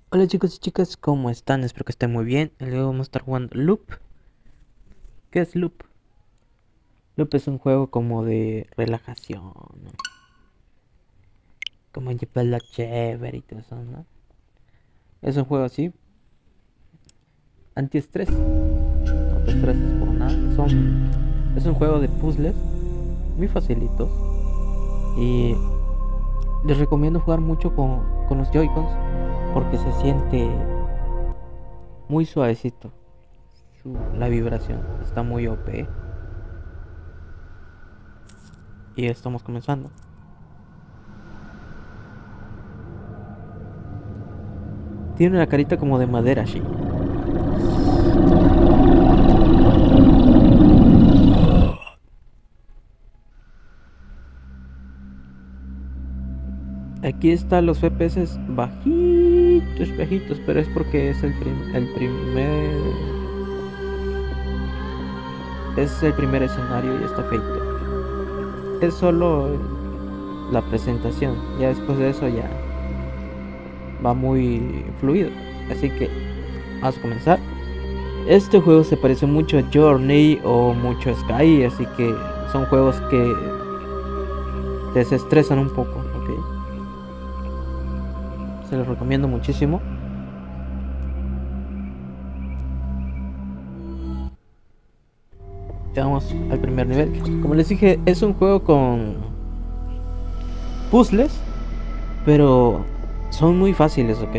Hola chicos y chicas, ¿cómo están? Espero que estén muy bien. El día de hoy vamos a estar jugando Loop. ¿Qué es Loop? Loop es un juego como de relajación, ¿no? Como llevarla chévere y todo eso, ¿no? Es un juego así, antiestrés. No te estreses por nada. Es un juego de puzzles muy facilitos. Y les recomiendo jugar mucho con los Joy-Cons porque se siente muy suavecito. La vibración está muy OP. Y estamos comenzando. Tiene una carita como de madera, sí. Aquí están los FPS bajitos, bajitos, pero es porque es el primer escenario y está feito. Es solo la presentación, ya después de eso ya va muy fluido. Así que vamos a comenzar. Este juego se parece mucho a Journey o mucho a Sky, así que son juegos que desestresan un poco, ¿ok? Se los recomiendo muchísimo. Vamos al primer nivel. Como les dije, es un juego con puzzles, pero son muy fáciles, ok.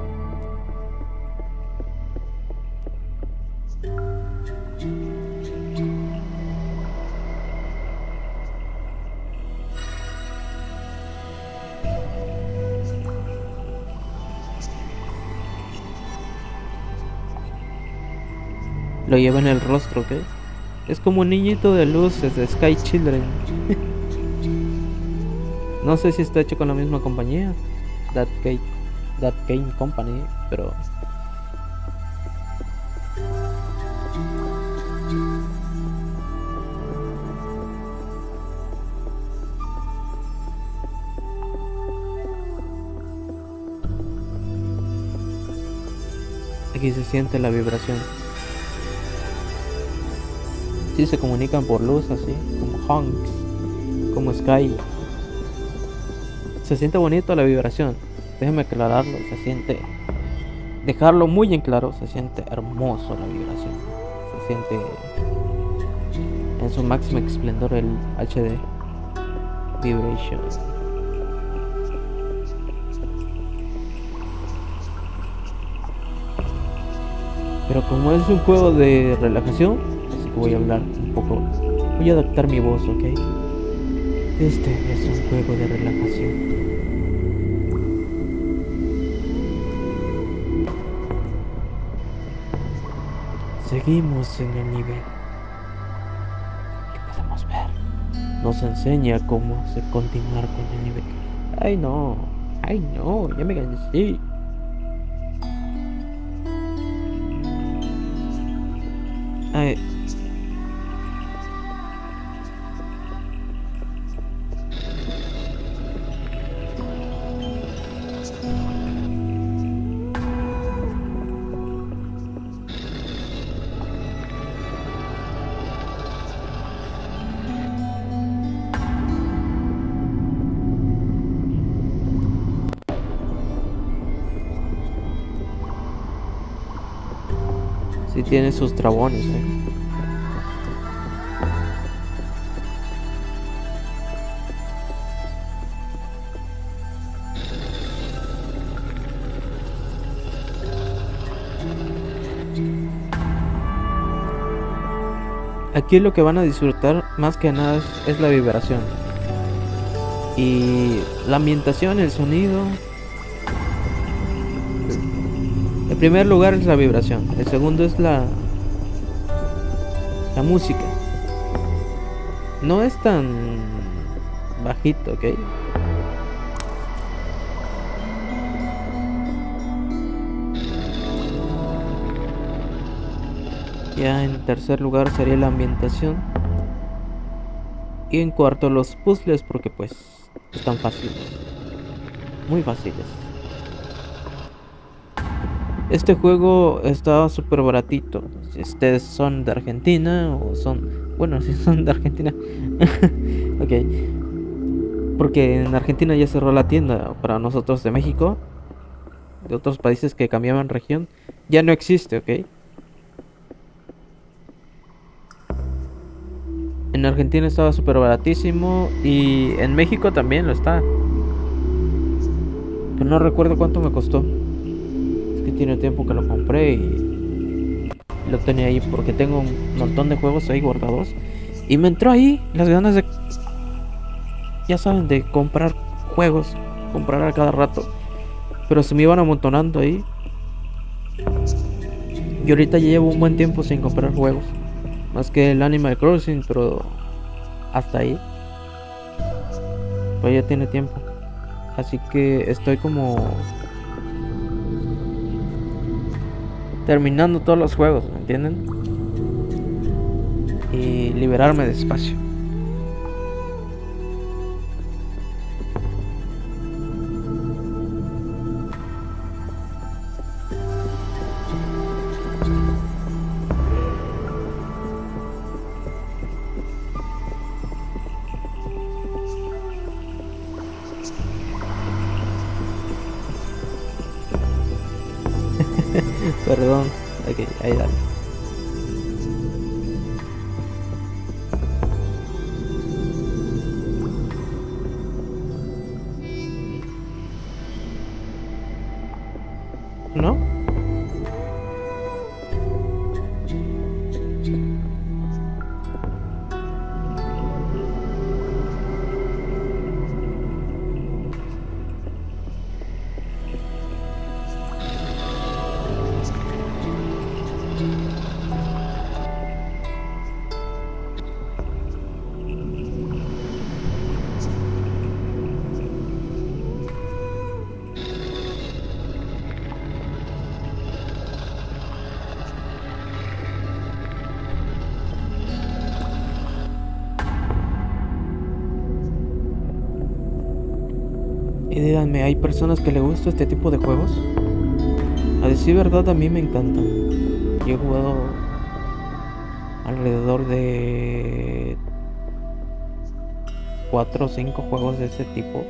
Lo lleva en el rostro, ok. Es como un niñito de luces de Sky Children. No sé si está hecho con la misma compañía, That Game, That Game Company, pero aquí se siente la vibración. Sí se comunican por luz así, como honks, como Sky. Se siente bonito la vibración. Déjeme aclararlo, se siente, dejarlo muy en claro, se siente hermoso la vibración. Se siente en su máximo esplendor el HD Vibration. Pero como es un juego de relajación, así que voy a hablar un poco. Voy a adaptar mi voz, ¿ok? Este es un juego de relajación. Seguimos en el nivel que podemos ver. Nos enseña cómo se continuar con el nivel. Ay no, ya me cansé. Ay, sí tiene sus trabones, Aquí lo que van a disfrutar más que nada es la vibración. Y la ambientación, el sonido. El primer lugar es la vibración. El segundo es la música. No es tan bajito, ¿ok? Ya en tercer lugar sería la ambientación. Y en cuarto los puzzles porque pues están fáciles. Muy fáciles. Este juego está súper baratito. Si ustedes son de Argentina o son... Bueno, si son de Argentina. Ok. Porque en Argentina ya cerró la tienda. Para nosotros de México, de otros países que cambiaban región, ya no existe, ¿ok? En Argentina estaba súper baratísimo y en México también lo está. Pero no recuerdo cuánto me costó. Es que tiene tiempo que lo compré y lo tenía ahí porque tengo un montón de juegos ahí guardados. Y me entró ahí las ganas de, ya saben, de comprar juegos, comprar a cada rato. Pero se me iban amontonando ahí. Y ahorita ya llevo un buen tiempo sin comprar juegos. Más que el Animal Crossing, pero hasta ahí. Pues ya tiene tiempo. Así que estoy como terminando todos los juegos, ¿me entienden? Y liberarme de espacio. Perdón. Ok, ahí dale. ¿No? Y díganme, ¿hay personas que le gusta este tipo de juegos? A decir verdad, a mí me encantan. Yo he jugado alrededor de 4 o 5 juegos de ese tipo.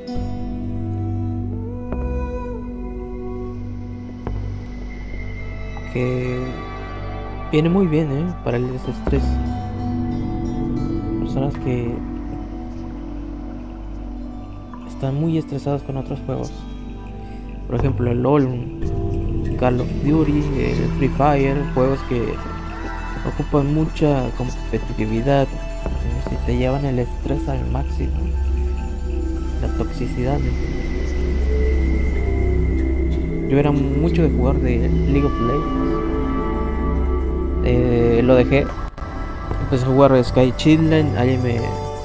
Que viene muy bien, para el desestrés. Personas que están muy estresadas con otros juegos. Por ejemplo, el LOL, Call of Duty, el Free Fire, juegos que ocupan mucha competitividad, si te llevan el estrés al máximo, la toxicidad. Yo era mucho de jugar de League of Legends. Lo dejé. Empecé a jugar Sky Children, ahí me...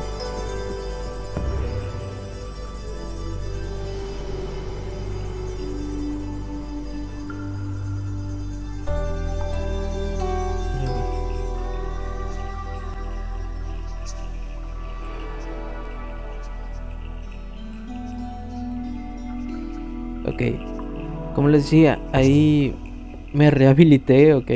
Ok, como les decía, ahí me rehabilité, ok.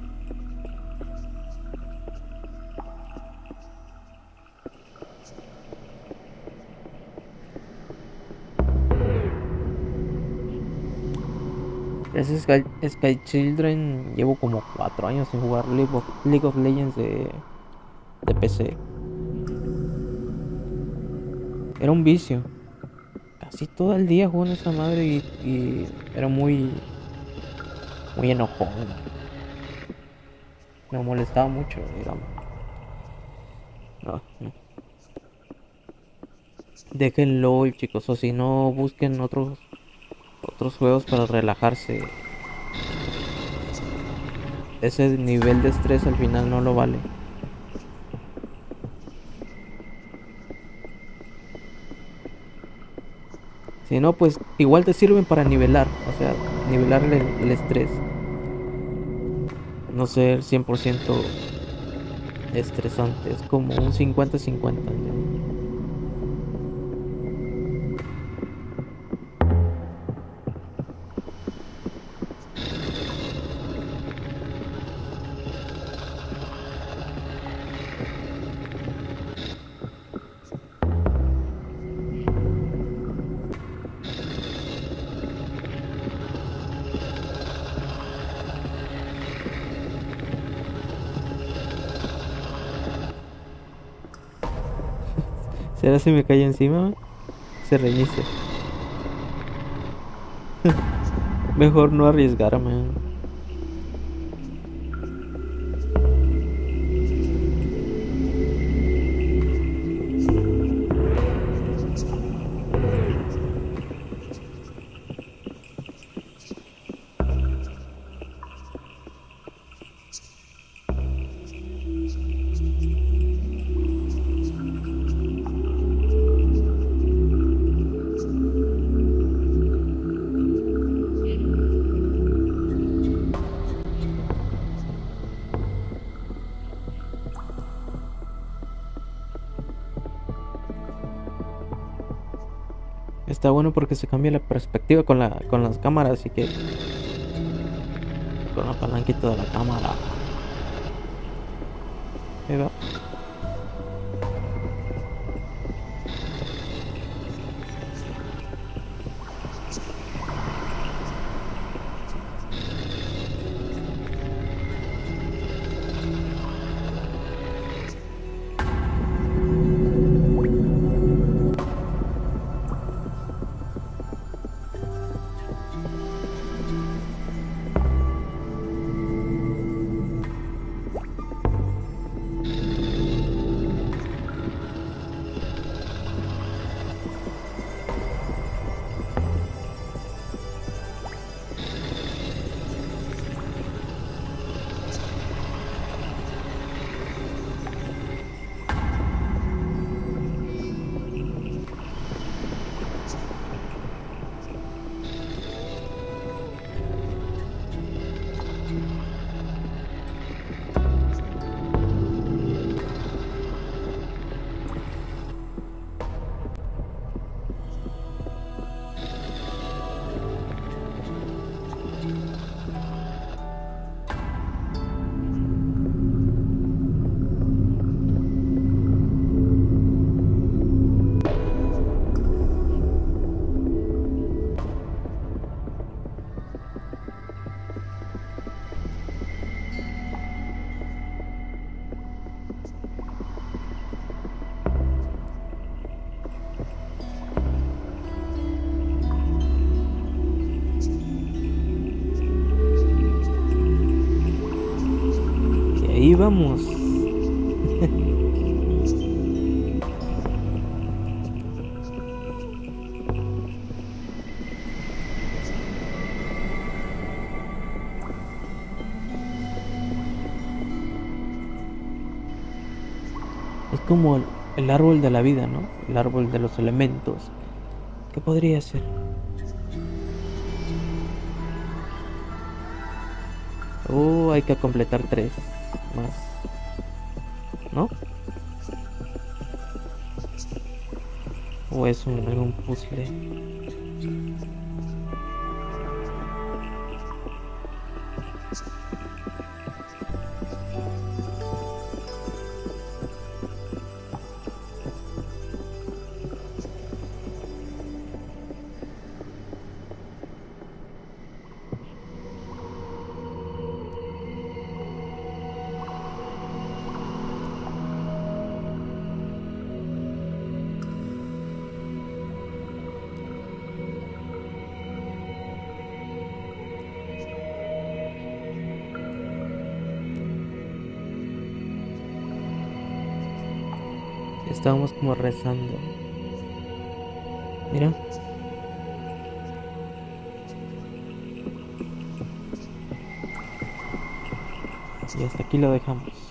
Ese Sky Children llevo como 4 años sin jugar League of Legends de PC. Era un vicio. Casi todo el día jugando esa madre y era muy enojón. Me molestaba mucho, digamos. No, no. Déjenlo, chicos, o si no, busquen otros juegos para relajarse. Ese nivel de estrés al final no lo vale. Si no, pues igual te sirven para nivelar, o sea, nivelar el estrés. No ser 100% estresante, es como un 50-50. será si me cae encima? Se reinicia. Mejor no arriesgarme. Está bueno porque se cambia la perspectiva con las cámaras, así que con la palanquita de la cámara. Ahí va. Ahí vamos. Es como el árbol de la vida, ¿no? El árbol de los elementos. ¿Qué podría ser? Oh, hay que completar 3 más, ¿no? O es algún puzzle. Estábamos como rezando. Mira. Y hasta aquí lo dejamos.